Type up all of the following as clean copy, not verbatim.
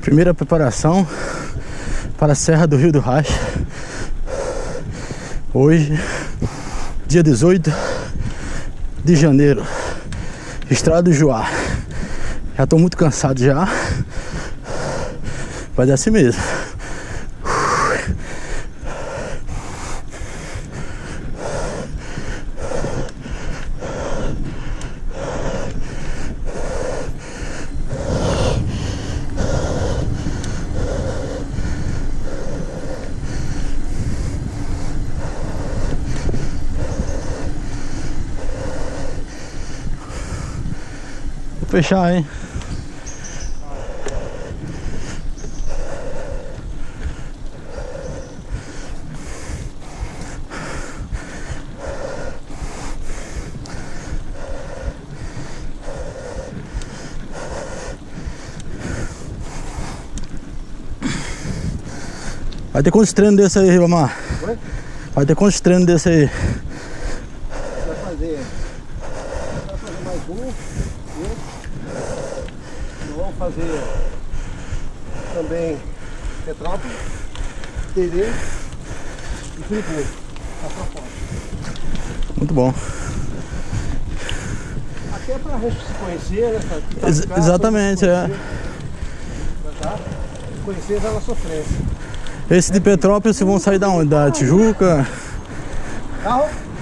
Primeira preparação para a Serra do Rio do Racha. Hoje, dia 18 de janeiro, Estrada do Juá. Já tô muito cansado já, mas é assim mesmo. Vou fechar, hein? Vai ter quantos treinos desse aí, Ribamar? Oi? Vai ter quantos treinos desse aí? Vai fazer mais um. Vamos fazer também Petrópolis, Terê e Friburgo. A proposta. Muito bom. Aqui é pra gente se conhecer, né? Exatamente, é. Tá? Conhecer a sofrência. Esse de Petrópolis, vocês vão sair da onde? Da Tijuca? Carro?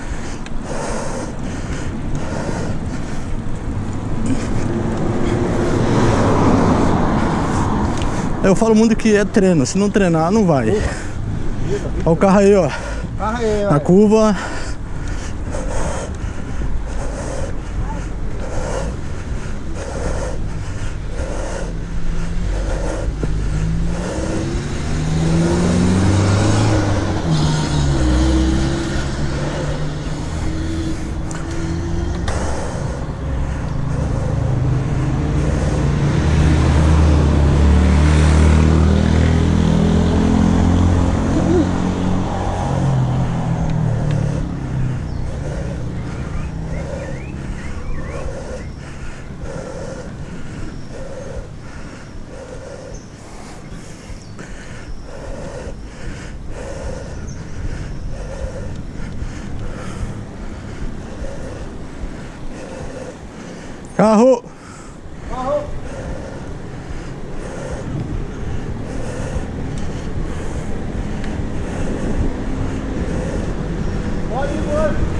Eu falo muito que é treino, se não treinar, não vai. Olha o carro aí, ó. Carro aí, Na curva. Carro! Carro! Pode ir, pode!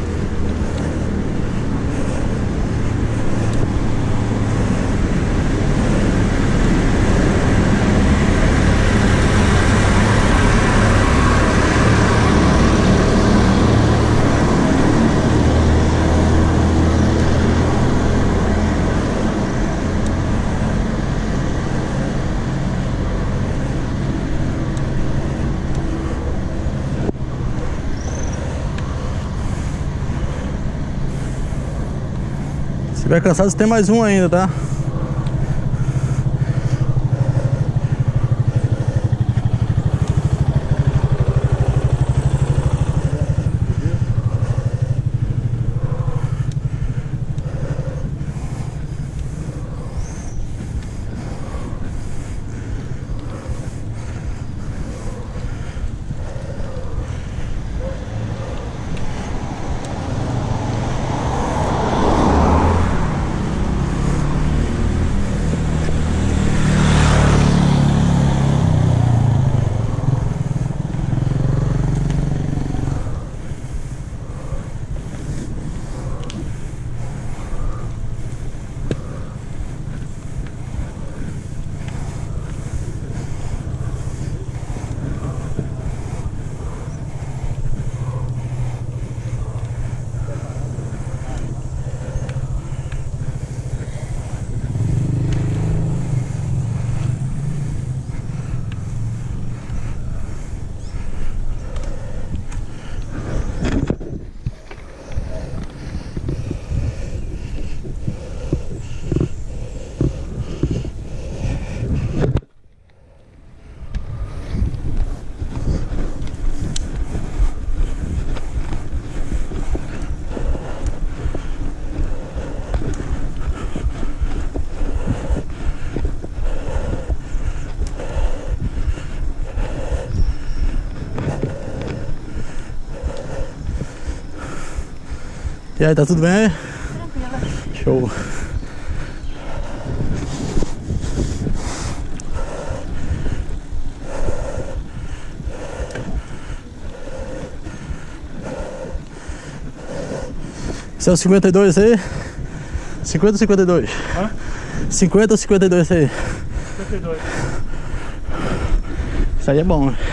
Se tiver cansado, você tem mais um ainda, tá? E aí, tá tudo bem? Tranquila. Show. Esse é o 52 aí? 50 ou 52? Hã? 50 ou 52 aí? 52. Isso aí é bom, né?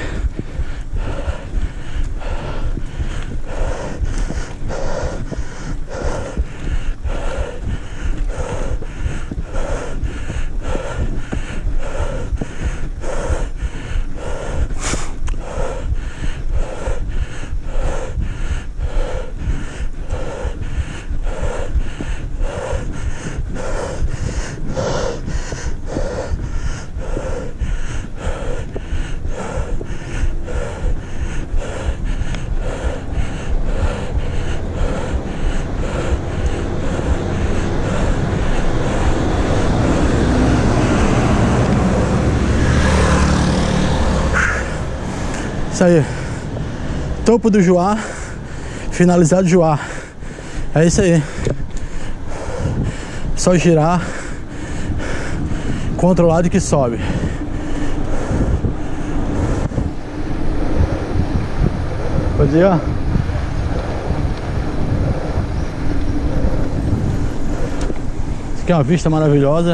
Isso aí. Topo do Juá, finalizado Juá. É isso aí. Só girar controlado que sobe. Pode ir, ó. Isso aqui é uma vista maravilhosa.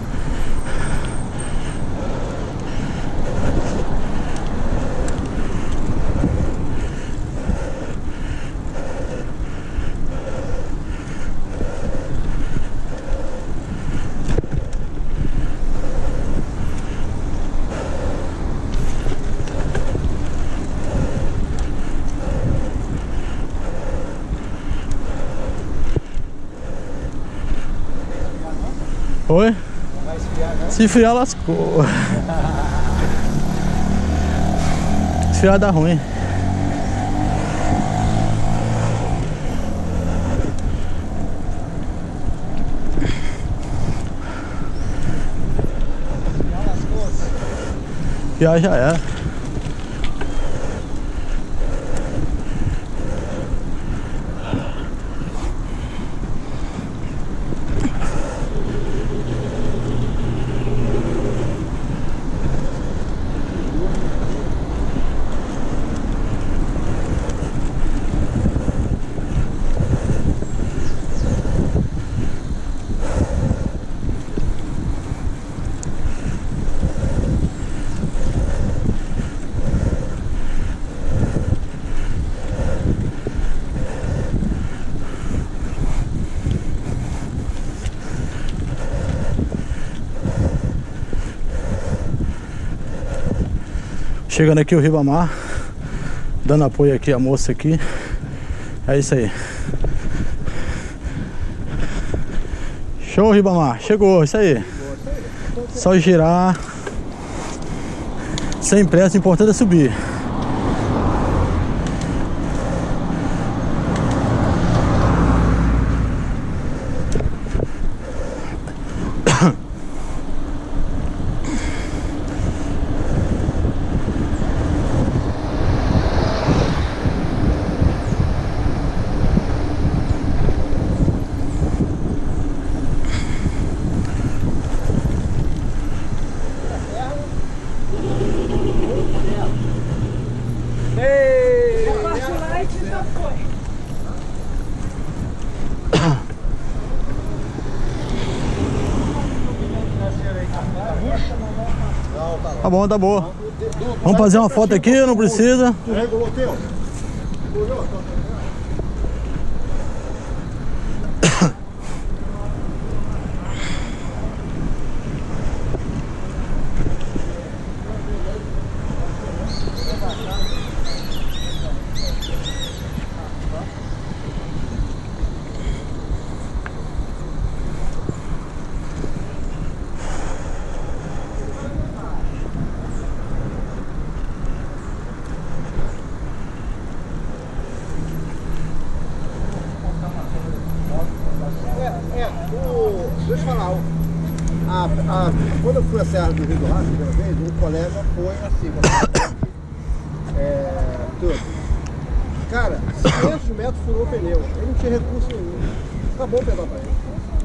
Oi? Vai esfriar, né? Se esfriar, lascou. Esfriar dá ruim. Já era. Chegando aqui o Ribamar, dando apoio aqui a moça aqui. É isso aí. Show, Ribamar, chegou, isso aí. Só girar. Sem pressa, o importante é subir. Tá bom, tá bom. Vamos fazer uma foto aqui, não precisa. Tu regulou o teu? Deixa eu falar, quando eu fui a Serra do Rio do Rastro, uma vez, um colega foi assim, tudo. Cara, 500 metros furou o pneu. Ele não tinha recurso nenhum. Acabou o pedal pra ele.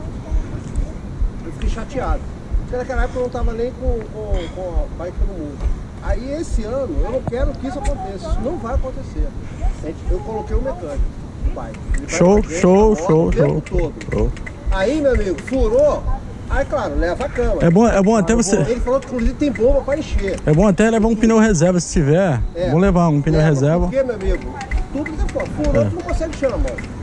Eu fiquei chateado. Porque naquela época eu não estava nem com a bike no mundo. Aí esse ano eu não quero que isso aconteça. Isso não vai acontecer. Eu coloquei o mecânico no bike. Show. Aí, meu amigo, furou. Aí, claro, leva a cama. É bom até você... Ele falou que inclusive tem bomba para encher. É bom até levar um pneu reserva se tiver. Vamos levar um pneu reserva. Porque, meu amigo, tudo que é furou, tu não consegue encher na mão.